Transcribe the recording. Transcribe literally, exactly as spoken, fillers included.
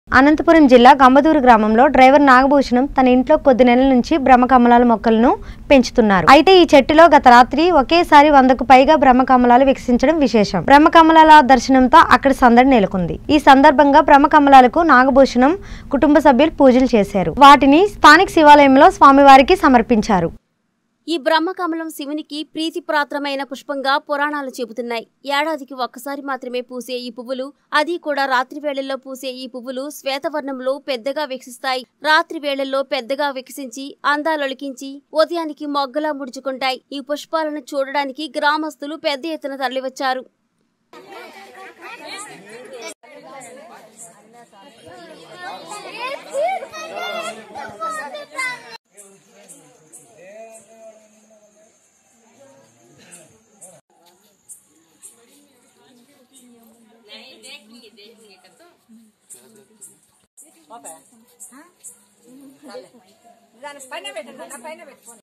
అనంతపురం జిల్లా గంబదూరు గ్రామంలో డ్రైవర్ నాగభూషణం తన ఇంట్లో కొద్ది నెలల నుంచి బ్రహ్మకమలాల మొక్కలను పెంచుతున్నారు. అయితే ఈ చెట్టులో గత రాత్రి ఒకేసారి వందకు పైగా బ్రహ్మకమలాలు వికసించడం విశేషం. బ్రహ్మకమలాల దర్శనంతో అక్కడ సందడి నెలకొంది. ఈ సందర్భంగా బ్రహ్మకమలాలకు నాగభూషణం కుటుంబ సభ్యులు పూజలు చేశారు. వాటిని స్థానిక శివాలయంలో స్వామివారికి సమర్పించారు. ఈ బ్రహ్మకమలం శివునికి ప్రీతిప్రాత్రమైన పుష్పంగా పురాణాలు చెబుతున్నాయి. ఏడాదికి ఒక్కసారి మాత్రమే పూసే ఈ పువ్వులు, అది కూడా రాత్రి వేళల్లో పూసే ఈ పువ్వులు శ్వేతవర్ణంలో పెద్దగా వికసిస్తాయి. రాత్రి వేళల్లో పెద్దగా వికసించి అందాలొలికించి ఉదయానికి మొగ్గలా ముడుచుకుంటాయి. ఈ పుష్పాలను చూడడానికి గ్రామస్తులు పెద్ద ఎత్తున తరలివచ్చారు. దాని పైన పెట్టండి, నా పైన పెట్టుకోండి.